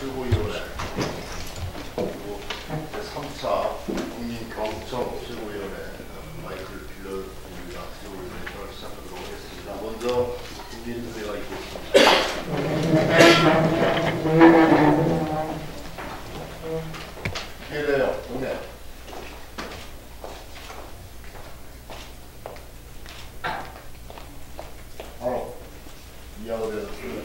최고위원회 그리고 3차 국민경청 최고위원회 마이크를 빌려드립니다. 최고위원회 시작하도록 하겠습니다. 먼저 국민투표가 있겠습니다. 해래요. 동네. 바로 이하에 대해서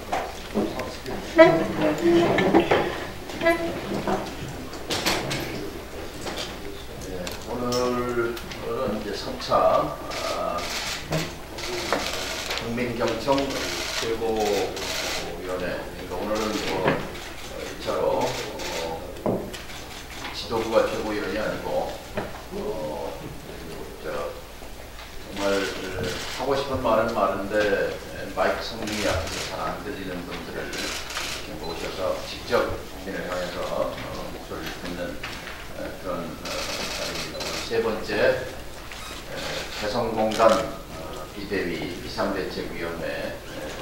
오늘은 이제 3차 국민경청 최고위원회, 그러니까 오늘은 1차로 지도부가 최고위원이 아니고 정말 하고 싶은 말은 많은데 마이크 성능이 약해서 잘 안 들리는 분들을 이렇게 모셔서 직접 국민을 향해서 목소리를 듣는 그런 자리입니다. 세 번째 개성공단 비대위 비상대책위원회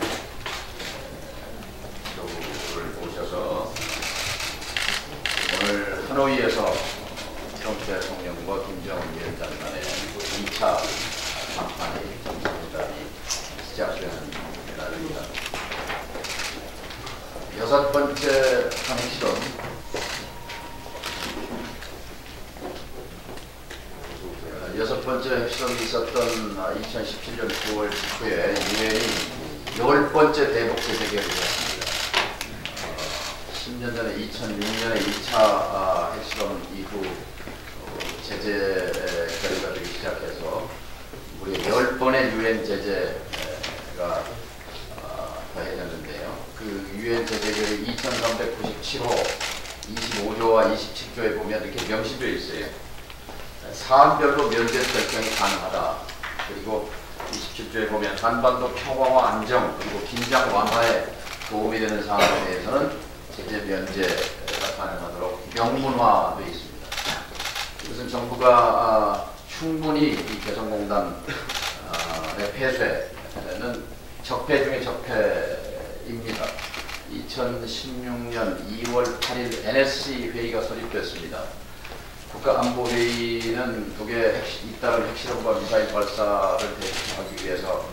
지도부를 모셔서 오늘 하노이에서 트럼프 대통령과 김정은 위원장 간의 2차 담판이 정상회담이 시작되는 날입니다. 여섯 번째 핵실험, 여섯 번째 핵실험이 있었던 2017년 9월 직후에 유엔이 10번째 대북 제재결의를 했습니다. 10년 전에 2006년에 2차 핵실험 이후 제재 결의가 되기 시작해서 무려 10번의 유엔 제재가 더해졌는데요. 그 유엔 제재결의 2397호, 25조와 27조에 보면 이렇게 명시되어 있어요. 사안별로 면제 결정이 가능하다. 그리고 27조에 보면 한반도 평화와 안정 그리고 긴장 완화에 도움이 되는 사안에 대해서는 제재 면제가 가능하도록 명문화되어 있습니다. 이것은 정부가 충분히 이 개성공단의 폐쇄는 적폐 중의 적폐입니다. 2016년 2월 8일 NSC 회의가 소집됐습니다. 국가안보회의는 북의 잇따른 핵실험과 미사일 발사를 대응하기 위해서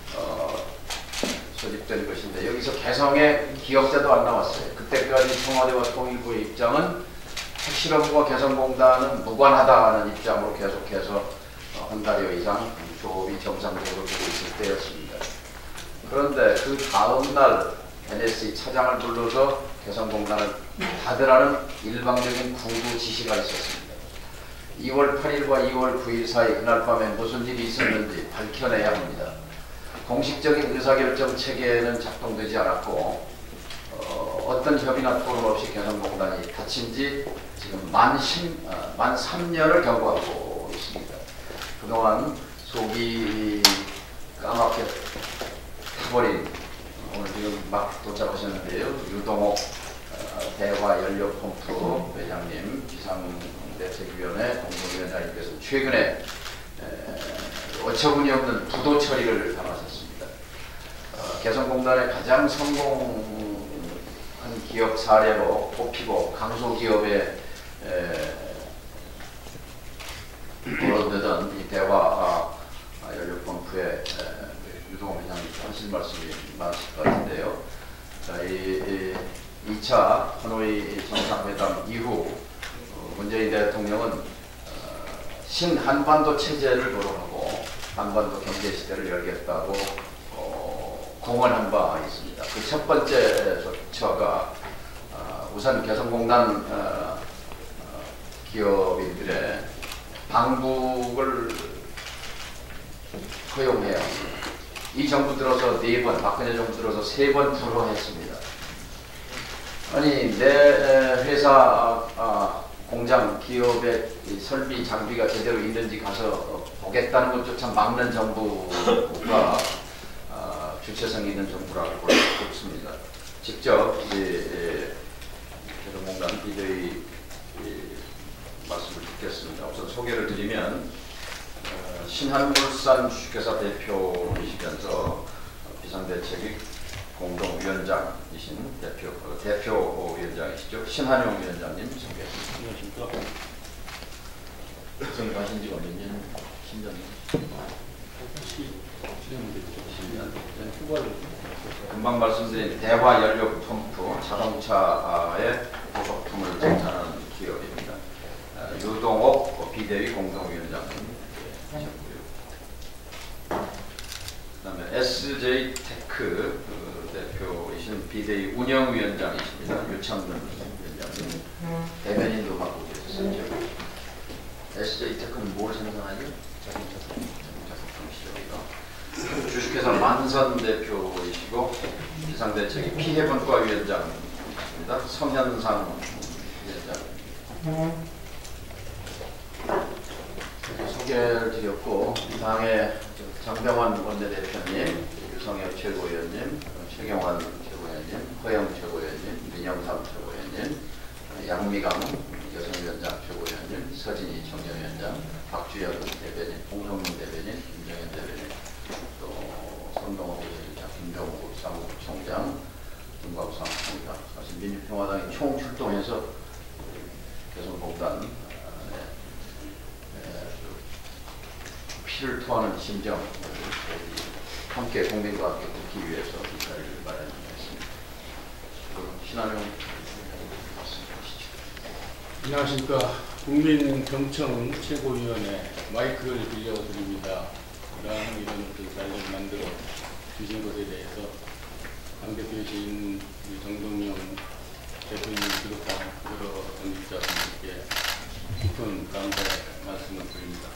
소집된 것인데 여기서 개성의 기억자도 안 나왔어요. 그때까지 청와대와 통일부의 입장은 핵실험과 개성공단은 무관하다는 입장으로 계속해서 한 달여 이상 조업이 정상적으로 되고 있을 때였습니다. 그런데 그 다음날 NSC 차장을 불러서 개성공단을 닫으라는 일방적인 구두 지시가 있었습니다. 2월 8일과 2월 9일 사이 그날 밤에 무슨 일이 있었는지 밝혀내야 합니다. 공식적인 의사결정 체계는 작동되지 않았고 어떤 협의나 토론 없이 개성공단이 닫힌 지 지금 만 3년을 경과하고 있습니다. 그동안 속이 까맣게 타버린 오늘 지금 막 도착하셨는데요. 유동옥 대화연료펌프 회장님, 비상대책위원회 공동위원장님께서 최근에 어처구니 없는 부도 처리를 당하셨습니다. 개성공단의 가장 성공한 기업 사례로 꼽히고 강소기업에 거론되던 이 대화 연료펌프의 유동호 회장님 하실 말씀이 많으실 것 같은데요. 자, 이 2차 하노이 정상회담 이후 문재인 대통령은 신한반도 체제를 도입하고 한반도 경제시대를 열겠다고 공언한 바 있습니다. 그 첫 번째 조처가 우선 개성공단 기업인들의 방북을 허용해야 합니다. 이 정부 들어서 4번, 박근혜 정부 들어서 3번 불허했습니다. 아니 내 회사 공장 기업의 설비 장비가 제대로 있는지 가서 보겠다는 것조차 막는 정부가 주체성 있는 정부라고 볼 수 없습니다. 직접 개성공단 비대위 말씀을 듣겠습니다. 우선 소개를 드리면 신한물산 주식회사 대표이시면서 비상대책위 공동위원장이신 대표위원장이시죠. 신한용 위원장님 소개하십니다. 안녕하십니까. 선임하신 지 언제년? 10년? 10년. 금방 말씀드린 대화연료펌프 자동차의 부속품을 생산하는 기업입니다. 유동옥 비대위 공동위원장님 하셨고요. 그다음에 SJ테크 대표이신 비대위 운영위원장이십니다. 유창근 위원장님. 대변인도 맡고 계셨어요. SJ테크는 뭘 생산하죠? 자동차 부품이시죠. 주식회사 만선 대표이시고 비상대책위 피해분과위원장이십니다. 성현상 위원장. 소개를 드렸고, 당의 장병환 원내대표님, 유성엽 최고위원님, 최경환 최고위원님, 허영 최고위원님, 민영삼 최고위원님, 양미강 여성위원장 최고위원님, 서진희 청년위원장, 박주현 대변인, 홍성민 대변인, 김정현 대변인, 또 선동호 대변인장, 김병국 사무총장, 김광수 사무총장. 사실 민주평화당이 총출동해서 개성공단 피를 토하는 심정을 함께 국민과 함께 듣기 위해서 이 자리를 마련했습니다. 신한용 말씀하시죠. 안녕하십니까. 국민경청 최고위원회 마이크를 빌려드립니다. 이러한 이런 자리를 만들어 주신 것에 대해서 당대표이신 정동영 대표님 비롯한 여러 당직자분들께 깊은 감사의 말씀을 드립니다.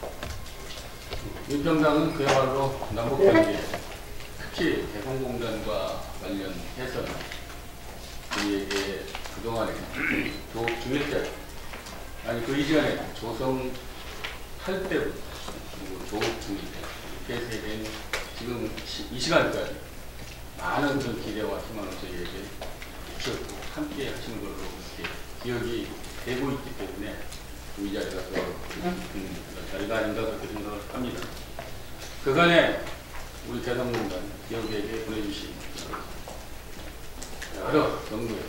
민평당은 그야말로 남북관계, 특히 개성공단과 관련해서는 우리에게 그동안에 중일대, 아니 그 이전에 조성할 때부터 조국 중일대, 폐쇄된 지금 이 시간까지 많은 그런 기대와 희망을 저희에게 주셨고 함께 하시는 걸로 이렇게 기억이 되고 있기 때문에 이 자리가 더 자리가 아닌가 그렇게 생각을 합니다. 그간에 우리 개성공단 기업에게 보내주신 여러 경로의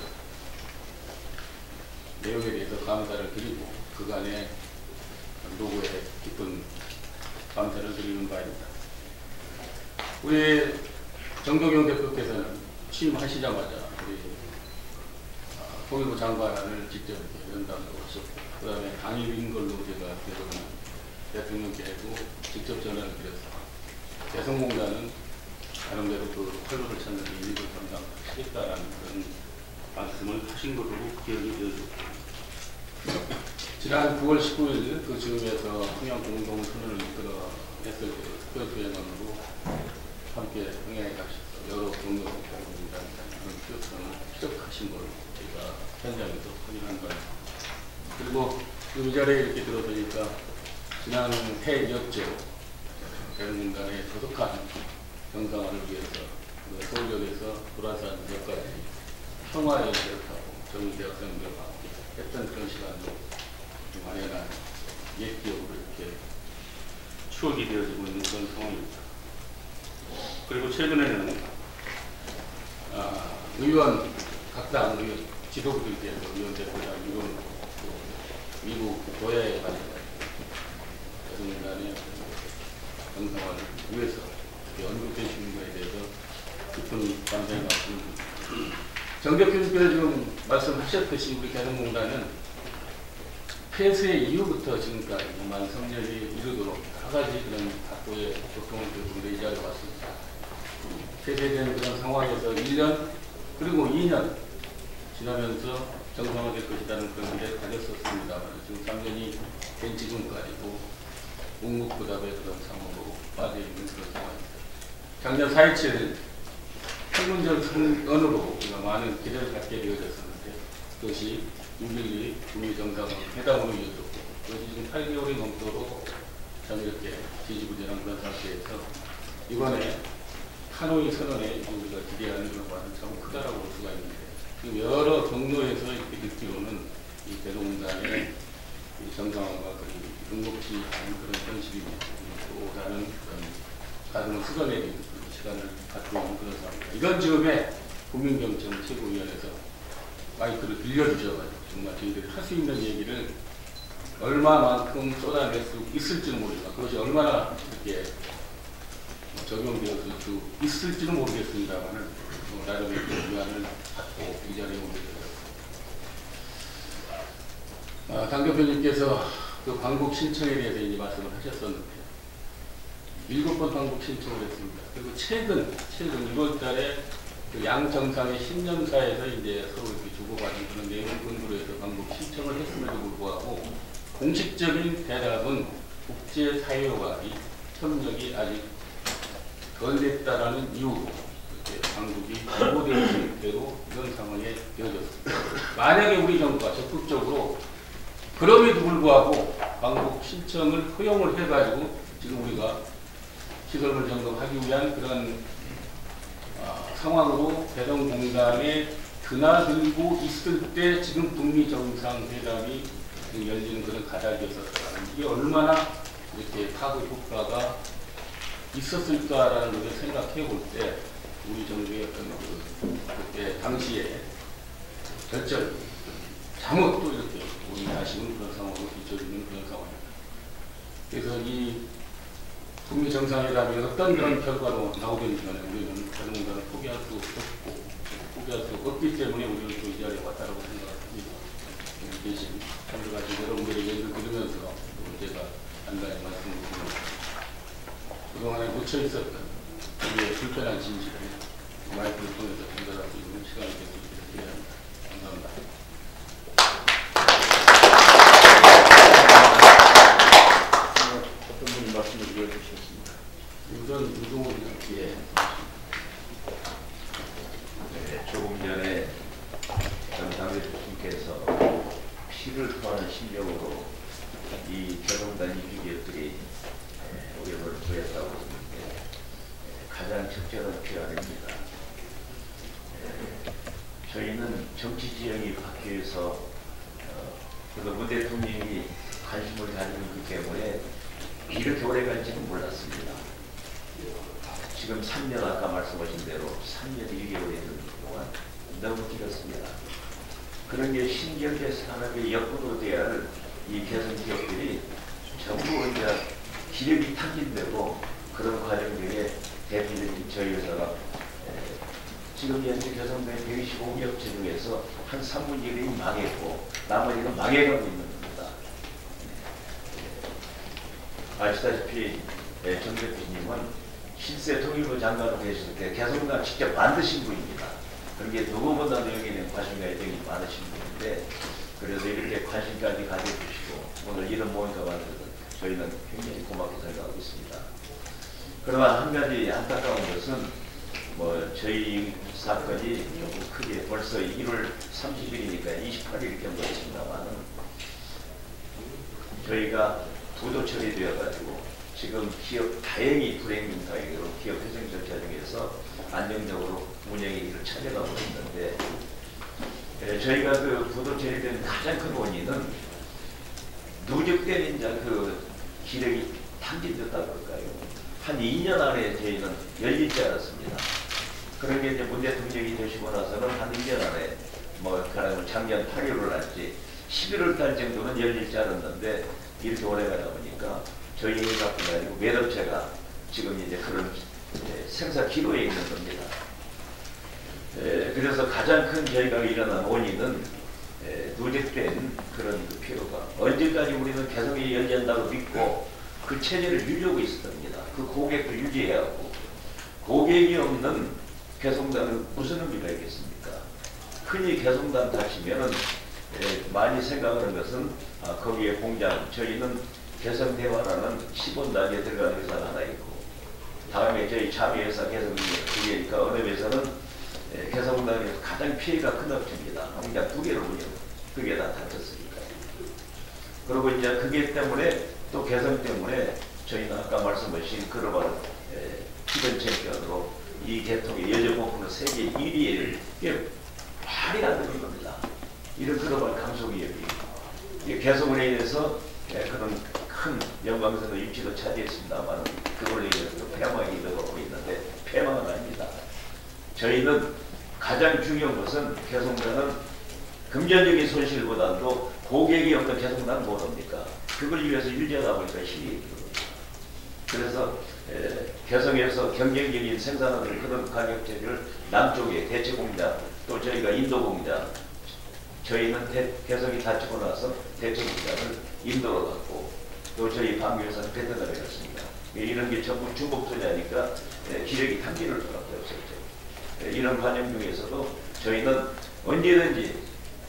내용에 대해서 감사를 드리고 그간의 노고에 깊은 감사를 드리는 바입니다. 우리 정동영 대표께서는 취임하시자마자 우리 통일부 장관을 직접 연담으로 하셨고 그 다음에 당일인 걸로 제가 기억은 대통령께하고 직접 전화를 드려서 개성공단은 나름대로 그 활로를 찾는 일을 감당하시겠다라는 그런 말씀을 하신 것으로 기억이 되어졌고 지난 9월 19일 그 즈음에서 평양 공동선언을 이끌어 했을 때 특별수행원으로 함께 평양에 가셔서 여러 경로를 공동이라는 그런 기업선을 피력하신 걸로 제가 현장에서 확인한 바입니다. 그리고 이 자리에 이렇게 들어보니까 지난 해였죠. 개성공단의 소속한 정상화를 위해서 서울역에서 도라산역까지 평화의 기억하고 정의대학생들과 함께 했던 그런 시간도 마련한 옛 기억으로 이렇게 추억이 되어지고 있는 그런 상황입니다. 그리고 최근에는 의원, 각 당 의원, 지도부들께서 의원 대표장, 의원, 미국 고야에 가는 개성공단의 정상화를 위해서 언급되시는 것에 대해서 깊은 감사의 말씀을 드립니다. 정 대표님께서 지금 말씀하셨듯이 우리 개성공단은 폐쇄 이후부터 지금까지 만성년이 이르도록 여러 가지 그런 각고의 고통을 겪고 이 자리에 왔습니다. 폐쇄된 그런 상황에서 1년 그리고 2년 지나면서 정상화될 것이라는 그런 기대를 가졌었습니다만 지금 3년이 된 지금까지도 묵묵부답의 그런 상황으로 빠져있는 그런 상황입니다. 작년 4.27 판문점 선언으로 우리가 많은 기대를 갖게 되어졌었는데 그것이 6.12 북미 정상회담으로 이어졌고 그것이 지금 8개월이 넘도록 참 이렇게 지지부진한 그런 상태에서 이번에 하노이 선언에 우리가 기대하는 그런 바는 참 크다라고 볼 수가 있는데 지금 여러 경로에서 이렇게 듣기로는 이 개성공단의 정상화가 거의 응급치 않은 그런 현실입니다. 또 다른 그런 가슴을 쓰러내리는 시간을 갖고 있는 그런 상황입니다. 이런 즈음에 국민경청 최고위원회에서 마이크를 빌려주셔가지고 정말 저희들이 할 수 있는 얘기를 얼마만큼 쏟아낼 수 있을지는 모르지만 그것이 얼마나 이렇게 적용되어 수 있을지는 모르겠습니다만은 나름의 위안을 갖고 이 자리에 오게 되었습니다. 당 대표님께서 그 방북 신청에 대해서 이제 말씀을 하셨었는데 7번 방북 신청을 했습니다. 그리고 최근 6월 달에 그 양 정상의 신년사에서 이제 서로 이렇게 주고받은 그런 내용 근거로 해서 방북 신청을 했음에도 불구하고 공식적인 대답은 국제사회와 이 협력이 아직 덜 됐다라는 이유로 이렇게 방북이 보고되는 대로 이런 상황에 되어졌습니다. 만약에 우리 정부가 적극적으로 그럼에도 불구하고 방북 신청을 허용을 해가지고 지금 우리가 시설물 점검하기 위한 그런 상황으로 개성공단에 드나들고 있을 때 지금 북미 정상회담이 열리는 그런 가닥이었었다는 이게 얼마나 이렇게 파급 효과가 있었을까라는 것을 생각해 볼 때 우리 정부의 어떤 그때 당시에 결절 잘못 또 이렇게 우리 아쉬운 그런 상황으로 비춰지는 그런 상황입니다. 그래서 이 북미 정상회담이 어떤 그런 결과로 나오든지 간에 우리는 개성공단을 포기할 수 없고 포기할 수 없기 때문에 우리는 또 이 자리에 왔다고 생각합니다. 여기 계신 참여하신 여러분들의 얘기를 들으면서 제가 간단히 말씀을 드립니다. 그동안에 묻혀 있었던 우리의 불편한 진실을 마이크를 통해서 전달할 수 있는 시간이 될 수 있기를 기대합니다. 감사합니다. 어떤 분이 말씀을 이어주셨습니다. 우선 유동호 예. 네, 조금 전에 정상회 주님께서 피를 토하는 심정으로 이 개성단 이기객들이 오염을 보였다고 했는데 가장 적절한 표현입니다. 저희는 정치 지형이 바뀌어서 문 대통령이 관심을 가지고 있기 때문에 이렇게 오래 갈지는 몰랐습니다. 지금 3년 아까 말씀하신 대로 3년 1개월이 되는 동안 너무 길었습니다. 그런 게 신경제 산업의 역부로 돼야 할 이 개성 기업들이 전부 이제 기력이 탁진되고 그런 과정 중에 대표적인 저희 회사가 지금 현재 개성된 125기업체 중에서 한 3분의 1이 망했고 나머지는 망해가고 있는 겁니다. 아시다시피 정 대표님은 실세 통일부 장관으로 계실 때 개성공단 직접 만드신 분입니다. 그런 게 누구보다도 여기는 관심과 애정이 많으신 분인데 그래서 이렇게 관심까지 가져주시고 오늘 이런 모임과 만들어서 저희는 굉장히 고맙게 생각하고 있습니다. 그러나 한 가지 안타까운 것은 저희 사건이 조금 크게 벌써 1월 30일이니까 28일 경도 있습니다만은 저희가 부도 처리되어가지고 지금 기업 다행히 불행민사회로 기업 회생 절차 중에서 안정적으로 운영의 길을 찾아가고 있는데 저희가 그 부도 처리된 가장 큰 원인은 누적된 이제 그 기력이 탐진됐다 그럴까요? 한 2년 안에 저희는 열릴 줄 알았습니다. 그런 게 이제 문 대통령이 되시고 나서는 한 1년 안에 가령 작년 8월을 할지 11월 달 정도는 열릴 줄 알았는데 이렇게 오래 가다 보니까 저희 회사뿐 아니고 몇 업체가 지금 이제 그런 생사 기로에 있는 겁니다. 그래서 가장 큰 저희가 일어난 원인은 누적된 그런 그 필요가 언제까지 우리는 개성이 열린다고 믿고 그 체제를 유지하고 있을 겁니다. 그 고객도 유지해야 하고 고객이 없는 개성단은 무슨 의미가 있겠습니까? 흔히 개성단 다치면은 많이 생각하는 것은 거기에 공장 저희는 개성대화라는 10원단위에 들어가는 회사가 하나 있고 다음에 저희 자비회사 개성기계니까 어느 회사는 개성단에서 가장 피해가 큰 업체입니다. 공장 2개를 운영, 그게 다 다쳤으니까. 그리고 이제 그게 때문에 또 개성 때문에 저희는 아까 말씀하신 글로벌 히든 챔피언으로 이 계통의 여정공포는 세계 1위에 말이 안 되는 겁니다. 이런 글로벌 강소기업이 개성으로 인해서 그런 큰 영광스러운 입지도 차지했습니다만 그걸로 인해서 폐망이 일어나고 있는데 패망은 아닙니다. 저희는 가장 중요한 것은 개성단은 금전적인 손실보다도 고객이 없는 개성단은 뭐합니까? 그걸 위해서 유지하다 보니까 힘이 들어갑니다. 그래서 개성에서 경쟁적인 생산하는 그런 가격제를 남쪽에 대체공장, 또 저희가 인도공장, 저희는 개성이 닫히고 나서 대체공장을 인도로 갔고, 또 저희 방교에서는 베트남에 갔습니다. 이런 게 전부 중복 투자니까 기력이 단기를 수밖에 없었죠. 이런 과정 중에서도 저희는 언제든지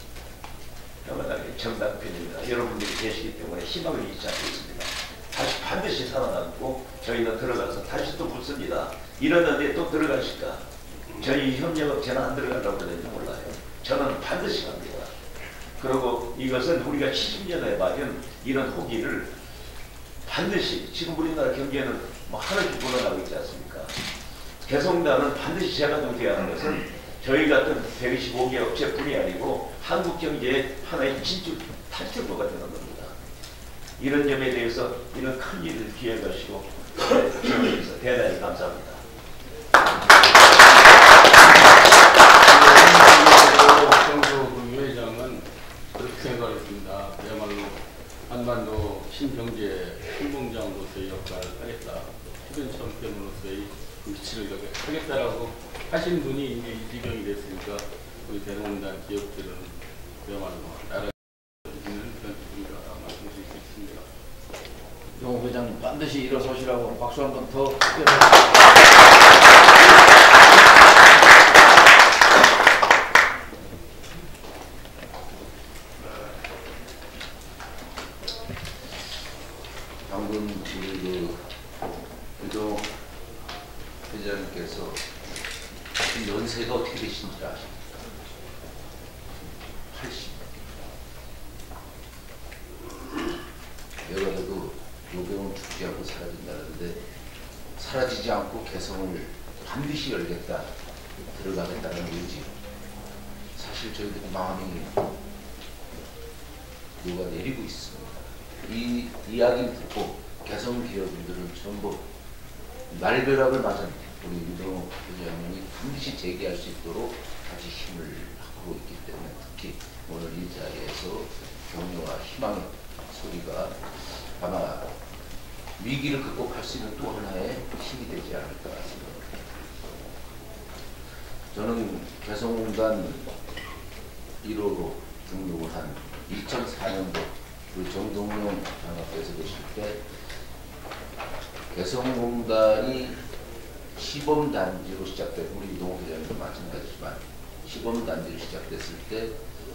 정당편입니다. 여러분들이 계시기 때문에 희망을 잃지 않고 있습니다. 다시 반드시 살아남고 저희는 들어가서 다시 또 붙습니다. 이러는데 또 들어가실까? 저희 협력업체는 안 들어가려고 그러는지 몰라요. 저는 반드시 갑니다. 그리고 이것은 우리가 70년에 맞은 이런 후기를 반드시, 지금 우리나라 경제는 뭐 하나씩 불어나고 있지 않습니까? 개성단은 반드시 재가동돼야 하는 것은 저희 같은 125개 업체뿐이 아니고 한국 경제의 하나의 탈출구가 되는 겁니다. 이런 점에 대해서 이런 큰 일을 기획하시고 주셔서 대단히 감사합니다. 정도 회장은 그렇게 생각했습니다. 그야말로 한반도 신경제 신공장으로서의 역할을 하겠다. 휴전청평으로서의 위치를 이렇게 하겠다라고 하신 분이 이제 이 지경이 됐으니까 우리 대농단 기업들은 그야말로 나라 있는 그런 분이라 말씀드릴 수 있습니다. 용 회장님 반드시 일어서시라고 박수 한 번 더. 방금 우리 유동 회장님께서 연세가 어떻게 되신지 아십니까? 80. 여러분도 요병은 죽지 않고 사라진다는데 사라지지 않고 개성을 반드시 열겠다, 들어가겠다는 의지. 사실 저희들이 마음이 녹아내리고 있습니다. 이 이야기를 듣고 개성 기업인들은 전부 날벼락을 맞은 우리 유동호 회장님이 반드시 재기할 수 있도록 다시 힘을 하고 있기 때문에 특히 오늘 이 자리에서 격려와 희망의 소리가 아마 위기를 극복할 수 있는 또 하나의 힘이 되지 않을까 생각합니다. 저는 개성공단 1호로 등록을 한 2004년도 그 정동영 장학께서 계실 때 개성공단이 시범단지로 시작된, 우리 유동호 회장님도 마찬가지지만 시범단지로 시작됐을 때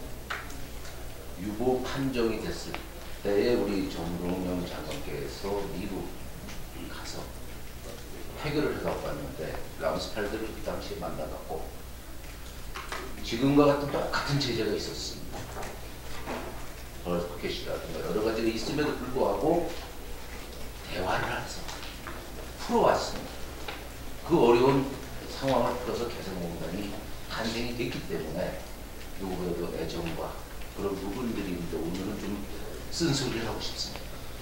유보 판정이 됐을 때에 우리 정동영 장관께서 미국 가서 해결을 해갖고 왔는데 람스펠드를 그 당시에 만나갖고 지금과 같은 똑같은 제재가 있었습니다. 버켓이라든가 여러 가지가 있음에도 불구하고 대화를 해서 풀어왔습니다. 그 어려운 상황을 풀어서 개성공단이 탄생이 됐기 때문에 누구보다도 애정과 그런 부분들이 있는데 오늘은 좀 쓴소리를 하고 싶습니다.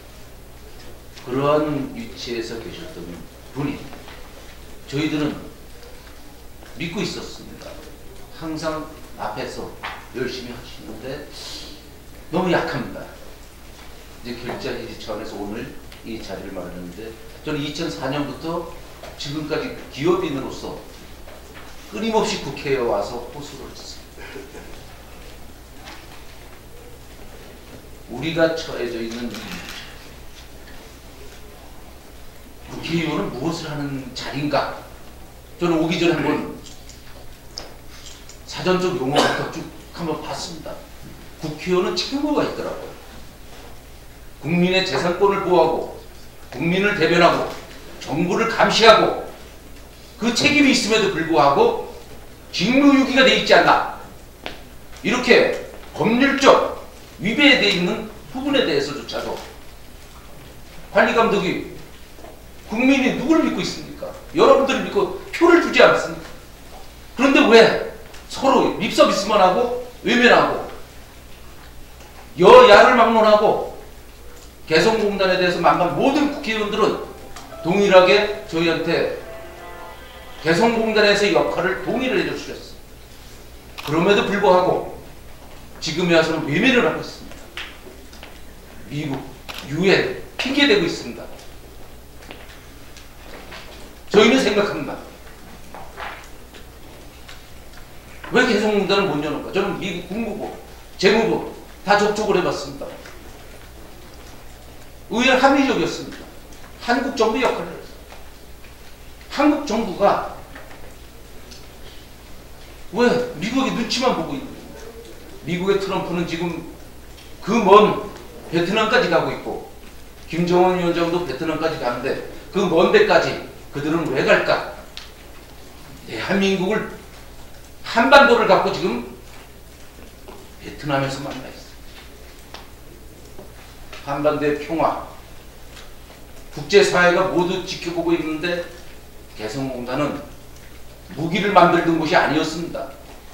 그러한 위치에서 계셨던 분이 저희들은 믿고 있었습니다. 항상 앞에서 열심히 하시는데 너무 약합니다. 이제 결자해지 차원에서 오늘 이 자리를 마련했는데 저는 2004년부터 지금까지 기업인으로서 끊임없이 국회에 와서 호소를 했습니다. 우리가 처해져 있는 국회의원은 무엇을 하는 자리인가? 저는 오기 전에 한번 사전적 용어부터 쭉 한번 봤습니다. 국회의원은 책무가 있더라고요. 국민의 재산권을 보호하고 국민을 대변하고 정부를 감시하고 그 책임이 있음에도 불구하고 직무유기가 돼 있지 않나, 이렇게 법률적 위배되어 있는 부분에 대해서조차도 관리감독이 국민이 누구를 믿고 있습니까? 여러분들을 믿고 표를 주지 않습니까? 그런데 왜 서로 립서비스만 하고 외면하고 여야를 막론하고 개성공단에 대해서 만만 모든 국회의원들은 동일하게 저희한테 개성공단에서 역할을 동의를 해주셨습니다. 그럼에도 불구하고 지금에 와서는 외면을 하고 있습니다. 미국, 유엔 핑계대고 있습니다. 저희는 생각합니다. 왜 개성공단을 못 여는가? 저는 미국 국무부, 재무부 다 접촉을 해봤습니다. 의외로 합리적이었습니다. 한국 정부 역할을 했어요. 한국 정부가 왜 미국의 눈치만 보고 있는 거예요? 미국의 트럼프는 지금 그 먼 베트남까지 가고 있고 김정은 위원장도 베트남까지 가는데 그 먼 데까지 그들은 왜 갈까? 대한민국을 한반도를 갖고 지금 베트남에서 만나 있어요. 한반도의 평화, 국제사회가 모두 지켜보고 있는데 개성공단은 무기를 만들던 곳이 아니었습니다.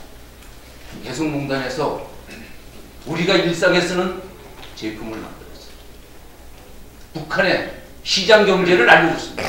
개성공단에서 우리가 일상에 쓰는 제품을 만들었어요. 북한의 시장 경제를 알려줬습니다.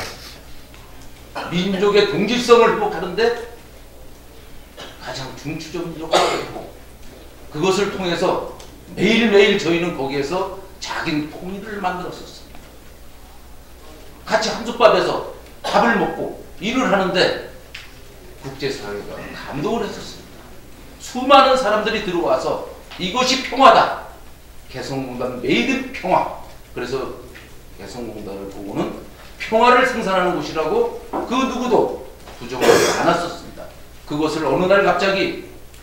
민족의 동질성을 회복하는데 가장 중추적인 역할을 했고 그것을 통해서 매일매일 저희는 거기에서 작은 통일을 만들었었습니다. 같이 한솥밥에서 밥을 먹고 일을 하는데 국제사회가 감동을 했었습니다. 수많은 사람들이 들어와서 이것이 평화다. 개성공단 메이드 평화. 그래서 개성공단을 보고는 평화를 생산하는 곳이라고 그 누구도 부정하지 않았었습니다. 그것을 어느 날 갑자기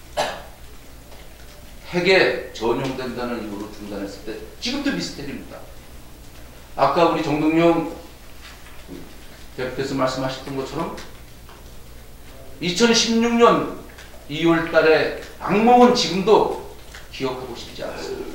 핵에 전용된다는 이유로 중단했을 때 지금도 미스테리입니다. 아까 우리 정동영 대표께서 말씀하셨던 것처럼 2016년 2월 달에 악몽은 지금도 기억하고 싶지 않습니다.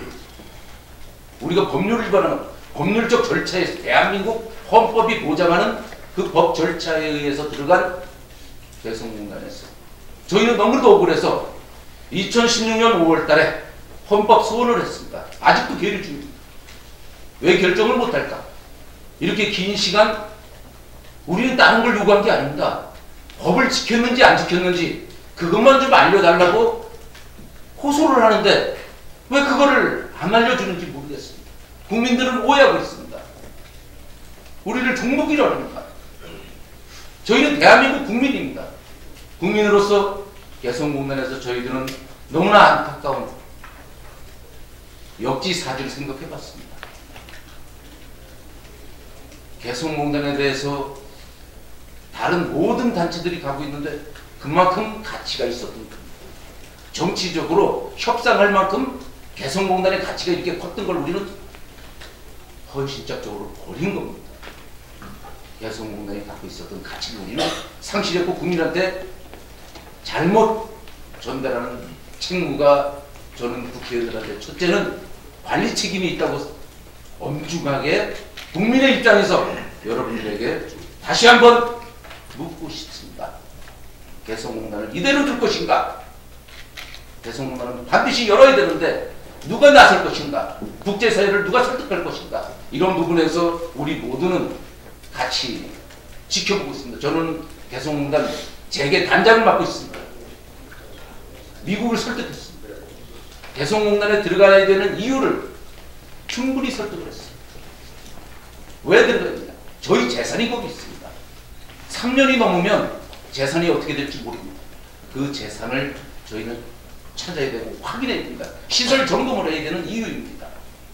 우리가 법률을 위반하는 법률적 절차에서 대한민국 헌법이 보장하는 그 법 절차에 의해서 들어간 개성공단에서 저희는 너무도 억울해서 2016년 5월 달에 헌법 소원을 했습니다. 아직도 계류 중입니다. 왜 결정을 못할까? 이렇게 긴 시간 우리는 다른 걸 요구한 게 아닙니다. 법을 지켰는지 안 지켰는지 그것만 좀 알려달라고 호소를 하는데 왜 그거를 안 알려주는지 모르겠습니다. 국민들은 오해하고 있습니다. 우리를 종북이라고 합니다. 저희는 대한민국 국민입니다. 국민으로서 개성공단에서 저희들은 너무나 안타까운 역지사지를 생각해봤습니다. 개성공단에 대해서 다른 모든 단체들이 가고 있는데 그만큼 가치가 있었던 겁니다. 정치적으로 협상할 만큼 개성공단의 가치가 이렇게 컸던 걸 우리는 헌신적으로 버린 겁니다. 개성공단이 갖고 있었던 가치를 우리는 상실했고 국민한테 잘못 전달하는 책무가 저는 국회의원들한테 첫째는 관리 책임이 있다고 엄중하게 국민의 입장에서 여러분들에게 다시 한번 묻고 싶습니다. 개성공단을 이대로 둘 것인가? 개성공단은 반드시 열어야 되는데 누가 나설 것인가? 국제사회를 누가 설득할 것인가? 이런 부분에서 우리 모두는 같이 지켜보고 있습니다. 저는 개성공단 재계 단장을 맡고 있습니다. 미국을 설득했습니다. 개성공단에 들어가야 되는 이유를 충분히 설득을 했습니다. 왜 들어갑니까? 저희 재산이 거기 있습니다. 3년이 넘으면 재산이 어떻게 될지 모릅니다. 그 재산을 저희는 찾아야 되고 확인해야 됩니다. 시설 점검을 해야 되는 이유입니다.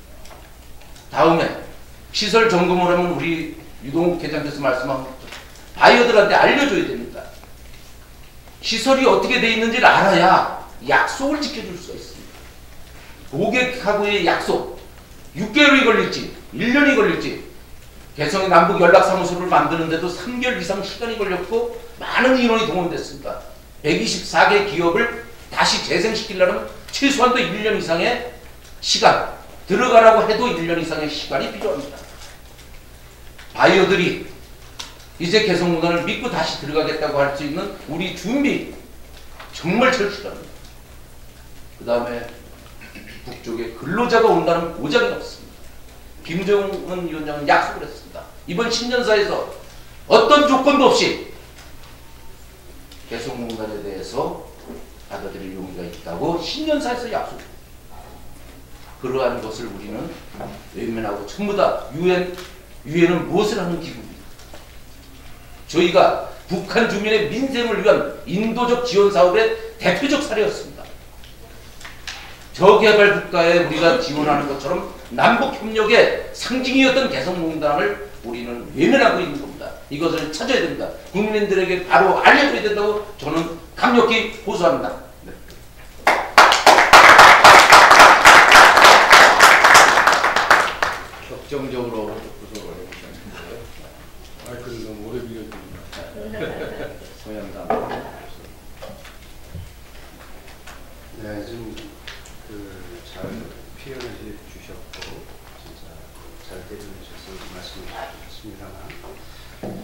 다음에 시설 점검을 하면 우리 유동욱 회장께서 말씀한 것처럼 바이어들한테 알려줘야 됩니다. 시설이 어떻게 돼 있는지를 알아야 약속을 지켜줄 수가 있습니다. 고객하고의 약속 6개월이 걸릴지 1년이 걸릴지 개성의 남북 연락사무소를 만드는데도 3개월 이상 시간이 걸렸고 많은 인원이 동원됐습니다. 124개 기업을 다시 재생시키려면 최소한도 1년 이상의 시간, 들어가라고 해도 1년 이상의 시간이 필요합니다. 바이어들이 이제 개성공단을 믿고 다시 들어가겠다고 할 수 있는 우리 준비 정말 철저합니다. 그 다음에 북쪽에 근로자가 온다는 보장이 없습니다. 김정은 위원장은 약속을 했습니다. 이번 신년사에서 어떤 조건도 없이 개성공단에 대해서 받아들일 용의가 있다고 신년사에서 약속. 그러한 것을 우리는 외면하고 전부 다 유엔은 무엇을 하는 기구입니까? 저희가 북한 주민의 민생을 위한 인도적 지원 사업의 대표적 사례였습니다. 저개발 국가에 우리가 지원하는 것처럼 남북협력의 상징이었던 개성공단을 우리는 외면하고 있는 겁니다. 이것을 찾아야 됩니다. 국민들에게 바로 알려줘야 된다고 저는 강력히 호소합니다. 네. 격정적으로 구속을 해주셨는데요. 그건 너무 오래 빌려줍니다. 소양당. 네, 좀 잘 표현해 주셨고 진짜 잘 대변해주셔서 말씀해 주셨습니다만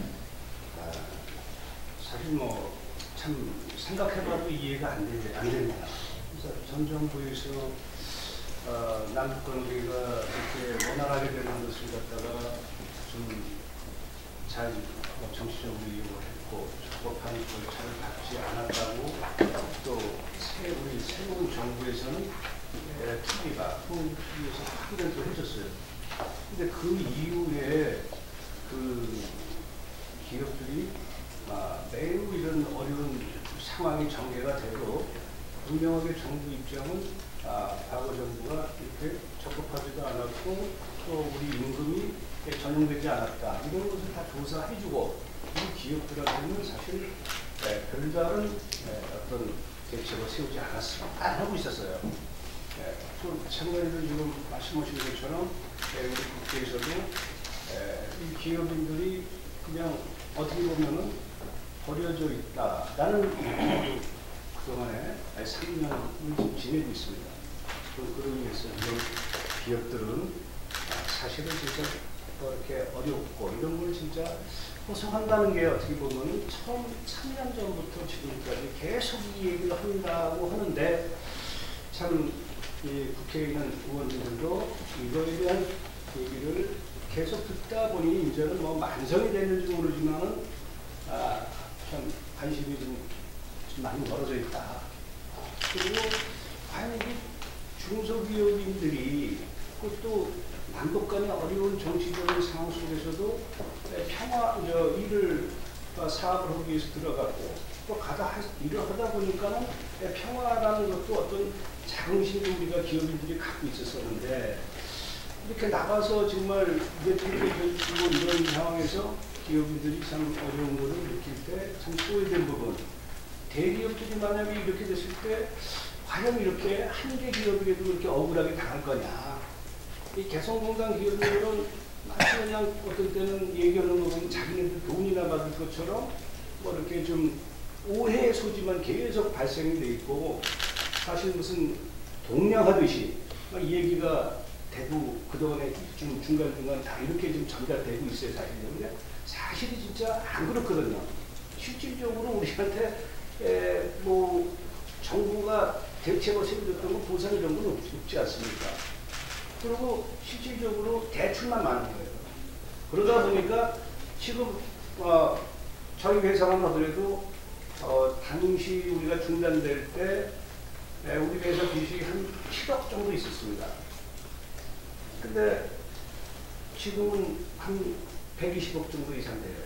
사실 참 생각해봐도 이해가 안 됩니다. 그래서 전 정부에서 남북 관계가 이렇게 원활하게 되는 것을 갖다가 좀 잘 정치적으로 이용을 했고 적법한 걸 잘 받지 않았다고 또 우리 새로운 정부에서는 TV가 통일에서 확인을 또 해줬어요. 근데 그 이후에 그 기업들이 매우 이런 어려운 상황이 전개가 되고 분명하게 정부 입장은 과거 정부가 이렇게 적법하지도 않았고 또 우리 임금이 전용되지 않았다 이런 것을 다 조사해주고 이 기업들한테는 사실 별다른 어떤 대책을 세우지 않았습니다. 안 하고 있었어요. 또 마찬가지로 지금 말씀하신 것처럼 우리 국회에서도 이 기업인들이 그냥 어떻게 보면은 버려져 있다라는 느낌으로 그동안에 3년을 지내고 있습니다. 그런 의미에서 이런 기업들은 사실은 진짜 이렇게 어렵고 이런 걸 진짜 호소한다는 게 어떻게 보면 처음 3년 전부터 지금까지 계속 이 얘기를 한다고 하는데 참 이 국회에 있는 의원들도 이거에 대한 얘기를 계속 듣다 보니 이제는 만성이 됐는지 모르지만은 참 관심이 좀 많이 멀어져 있다. 그리고 과연 이게 중소기업인들이 그것도 남북 간의 어려운 정치적인 상황 속에서도 일을 사업을 하기 위해서 들어갔고 또 일을 하다 보니까는 평화라는 것도 어떤 자긍심을 우리가 기업인들이 갖고 있었었는데 이렇게 나가서 정말 내통해주고 이런 상황에서 기업인들이 참 어려운 것을 느낄 때 참 소외된 부분 대기업들이 만약에 이렇게 됐을 때 과연 이렇게 한 개 기업이라도 이렇게 억울하게 당할 거냐. 이 개성공단 기업들은 마치 그냥 어떤 때는 얘기하는 거 보면 자기네들 돈이나 받을 것처럼 이렇게 좀 오해의 소지만 계속 발생이 돼 있고 사실 무슨 동냥하듯이 이 얘기가 되고 그동안에 좀 중간중간 다 이렇게 좀 전달되고 있어요. 사실은. 사실이 진짜 안 그렇거든요. 실질적으로 우리한테 정부가 대책을 세워줬던 거 보상 이런 건 없지 않습니까? 그리고 실질적으로 대출만 많은 거예요. 그러다 보니까 지금 저희 회사만 하더라도 당시 우리가 중단될 때 우리 회사 빚이 한 7억 정도 있었습니다. 근데 지금은 한 120억 정도 이상 돼요.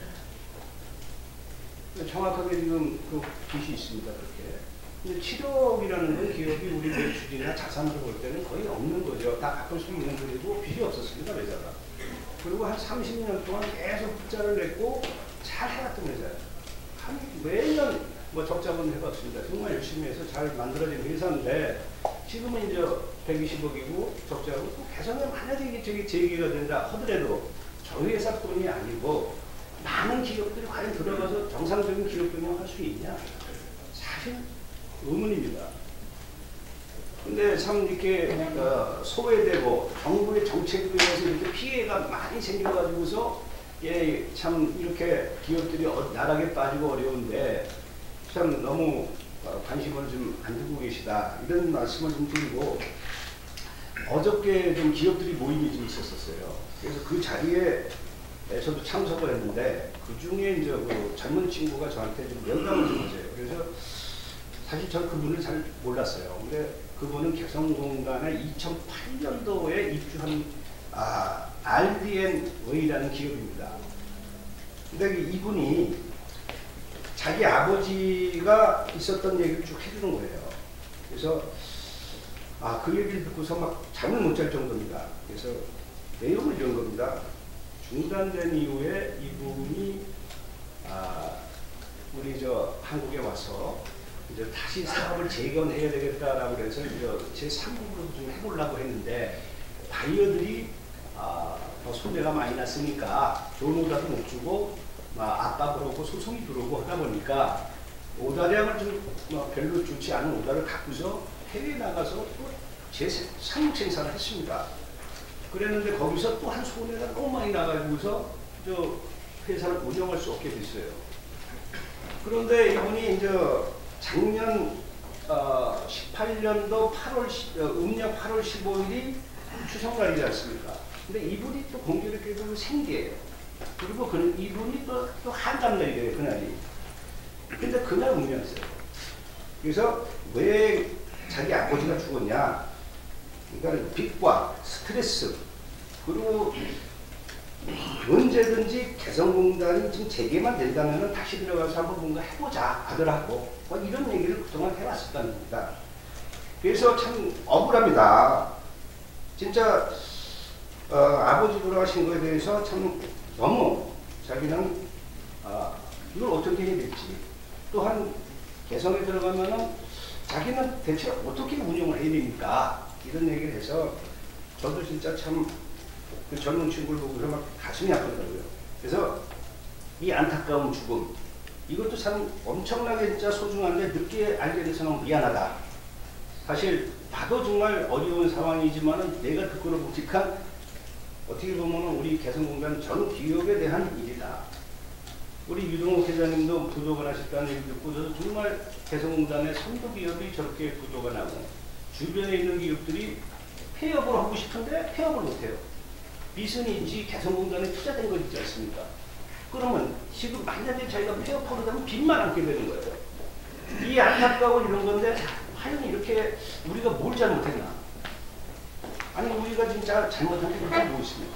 정확하게 지금 그 빚이 있습니다. 그렇게. 근데 7억이라는 건 기업이 우리 매출이나 자산으로 볼 때는 거의 없는 거죠. 다 갚을 수 있는 돈이고 빚이 없었습니다. 회사가. 그리고 한 30년 동안 계속 흑자를 냈고 잘 해왔던 회사예요. 매년 적자분 해봤습니다. 정말 열심히 해서 잘 만들어진 회사인데 지금은 이제 120억이고 적자고 개선에 만약에 이게 재개가 된다 하더라도 저희 회사 돈이 아니고 많은 기업들이 과연 들어가서 정상적인 기업 경영을 할 수 있냐? 사실 의문입니다. 근데 참 이렇게 소외되고 정부의 정책에 의해서 이렇게 피해가 많이 생겨가지고서 참 이렇게 기업들이 나락에 빠지고 어려운데 참 너무 관심을 좀 안 두고 계시다 이런 말씀을 좀 드리고 어저께 좀 기업들이 모임이 좀 있었어요. 그래서 그 자리에 저도 참석을 했는데 그 중에 이제 그 젊은 친구가 저한테 좀 연락을 준 거죠. 그래서 사실 전 그분을 잘 몰랐어요. 근데 그분은 개성공단에 2008년도에 입주한 RDNW라는 기업입니다. 근데 이분이 자기 아버지가 있었던 얘기를 쭉 해주는 거예요. 그래서 그 얘기를 듣고서 막 잠을 못 잘 정도입니다. 그래서 내용을 이런 겁니다. 중단된 이후에 이분이 우리 한국에 와서 이제 다시 사업을 재건해야 되겠다라고 그래서 제 3국으로 좀 해보려고 했는데 바이어들이 손해가 많이 났으니까 좋은 오다도 못 주고 압박을 하고 소송이 들어오고 하다 보니까 오다량을 좀 별로 좋지 않은 오다를 갖고서 해외에 나가서 또 제 3국 생산을 했습니다. 그랬는데 거기서 또 한 손해가 너무 많이 나가지고서 저 회사를 운영할 수 없게 됐어요. 그런데 이분이 이제 작년 18년도 음력 8월 15일이 추석날이지 않습니까? 근데 이분이 또 공교롭게도 생계예요. 그리고 이분이 또 한gam날이래요, 그날이. 근데 그날 운명했어요. 그래서 왜 자기 아버지가 죽었냐? 그러니까 빚과 스트레스, 그리고 언제든지 개성공단이 지금 재개만 된다면 다시 들어가서 한번 뭔가 해보자, 아들하고. 이런 얘기를 그동안 해왔었다는 겁니다. 그래서 참 억울합니다. 진짜 아버지 돌아가신 거에 대해서 참 너무 자기는 이걸 어떻게 해야 될지, 또한 개성에 들어가면은 자기는 대체 어떻게 운영을 해야 됩니까? 이런 얘기를 해서 저도 진짜 참 그 젊은 친구를 보고서 막 가슴이 아프더라고요. 그래서 이 안타까운 죽음, 이것도 참 엄청나게 진짜 소중한데 늦게 알게 돼서 너무 미안하다. 사실 나도 정말 어려운 상황이지만은 내가 듣고는 묵직한, 어떻게 보면 우리 개성공단 전 기업에 대한 일이다. 우리 유동욱 회장님도 부도가 나셨다는 얘기 듣고 저도 정말 개성공단의 선도 기업이 저렇게 부도가 나고 주변에 있는 기업들이 폐업을 하고 싶은데 폐업을 못해요. 빚은 인지 개성공단에 투자된 거 있지 않습니까? 그러면 지금 만약에 자기가 폐업하게 되면 빚만 안게 되는 거예요. 이 안타까운 이런 건데 과연 이렇게 우리가 뭘 잘못했나? 아니 우리가 진짜 잘못한 게 그렇게 뭐 있습니까?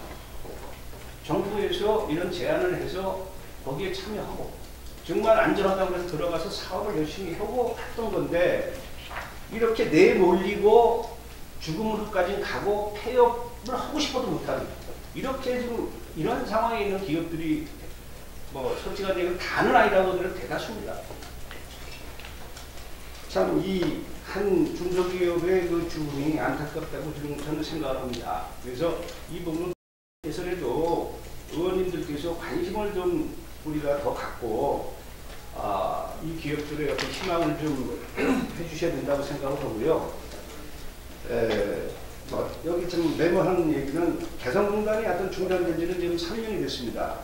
정부에서 이런 제안을 해서 거기에 참여하고 정말 안전하다고 해서 들어가서 사업을 열심히 하고 했던 건데 이렇게 내몰리고 죽음으로까지 가고 폐업을 하고 싶어도 못하는, 이렇게 지금 이런 상황에 있는 기업들이 솔직하게 얘기하면 다는 아니라고 하더라도 대다수입니다. 참 이 한 중소기업의 그 죽음이 안타깝다고 지금 저는 생각합니다. 그래서 이 부분에서라도 의원님들께서 관심을 좀 우리가 더 갖고 이 기업들의 어떤 희망을 좀 해주셔야 된다고 생각을 하고요. 여기 지금 메모하는 얘기는 개성공단이 어떤 중단된 지는 지금 3년이 됐습니다.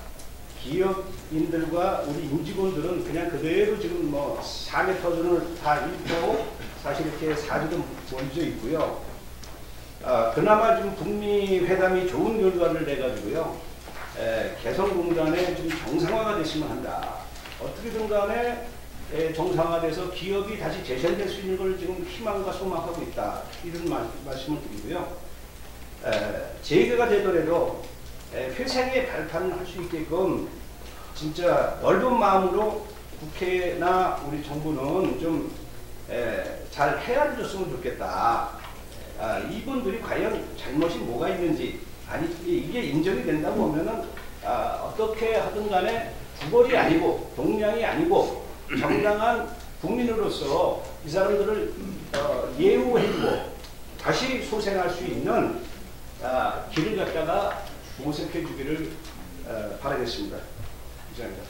기업인들과 우리 임직원들은 그냥 그대로 지금 4m 전을 다 잃고 사실 이렇게 사주도 벌어져 있고요. 그나마 좀 북미 회담이 좋은 결과를 내가지고요. 개성공단에 좀 정상화가 됐으면 한다. 어떻게든 간에 정상화돼서 기업이 다시 재생될 수 있는 걸 지금 희망과 소망하고 있다. 이런 말씀을 드리고요. 재개가 되더라도 회생의 발판을 할 수 있게끔 진짜 넓은 마음으로 국회나 우리 정부는 좀 잘 헤아려줬으면 좋겠다. 이분들이 과연 잘못이 뭐가 있는지, 아니 이게 인정이 된다고 보면은 어떻게 하든 간에 구걸이 아니고 동량이 아니고 정당한 국민으로서 이 사람들을 예우해주고 다시 소생할 수 있는 길을 갖다가 모색해 주기를 바라겠습니다. 이상입니다.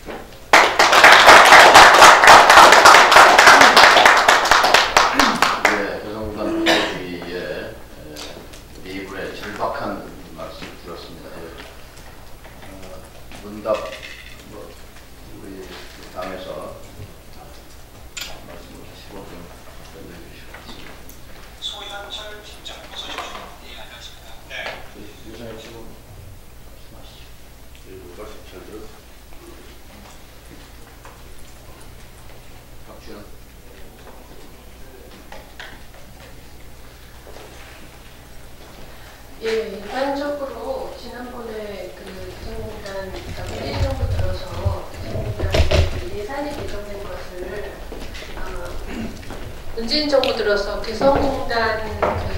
네, 개성공단 회의의 리브의 절박한 말씀 들었습니다. 문답 우리 당에서 말씀을 하시고 좀 답변해 주시기 바랍니다. 소현철 팀장 어서 오십시오. 네, 안녕하십니까. 네. 유선혁 씨고 말씀하시죠. 예, 일반적으로 지난번에 그 개성공단 문재인 정부 들어서 개성공단에 그 예산이 개정된 것을 문재인 정부 들어서 개성공단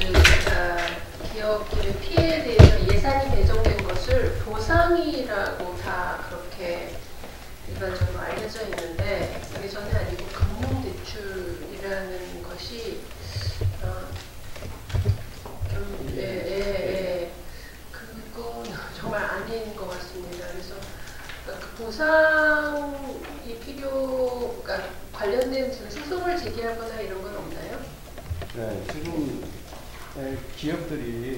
기업의 피해에 대해서 예산이 배정된 것을 보상이라고 다 그렇게 일반적으로 알려져 있는데 그게 전혀 아니고 금융대출이라는 것이 그건 정말 아닌 것 같습니다. 그래서 그 보상이 그러니까 관련된 지금 소송을 제기하거나 이런 건 없나요? 네, 지금 기업들이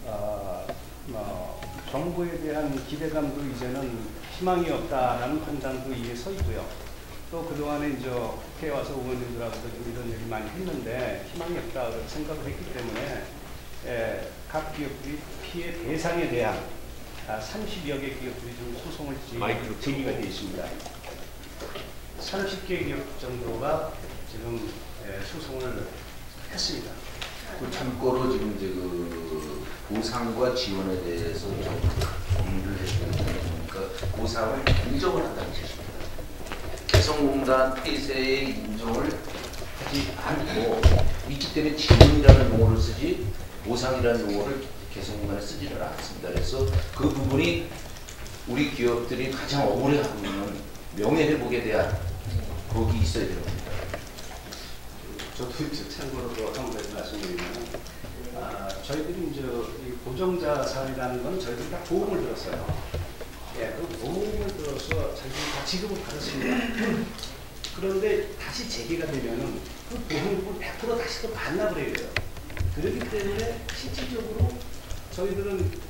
정부에 대한 기대감도 이제는 희망이 없다라는 판단도 이에 서 있고요. 또 그동안에 이제 국회에 와서 의원님들하고도 좀 이런 얘기 많이 했는데 희망이 없다 생각을 했기 때문에 각 기업들이 피해 대상에 대한 30여 개 기업들이 지금 소송을 제기가 되어 있습니다. 30개 기업 정도가 지금 소송을 했습니다. 참고로 지금 이제 그 보상과 지원에 대해서 좀 고민을 해주는 거니까 보상을 인정을 한다는 뜻입니다. 개성공단 폐쇄의 인정을 하지 않고 있기 때문에 지원이라는 용어를 쓰지 보상이라는 용어를 개성공단에 쓰지를 않습니다. 그래서 그 부분이 우리 기업들이 가장 억울해하고 있는 명예회복에 대한 거기 있어야 됩니다. 저도 참고로 한 가지 말씀드리면 저희들이 이제 이 보정자산이라는 건 저희들이 다 보험을 들었어요. 예, 그 보험을 들어서 저희들이 다 지급을 받았습니다. 그런데 다시 재개가 되면은 그 보험금을 100% 다시 또 반납을 해야 돼요. 그렇기 때문에 실질적으로 저희들은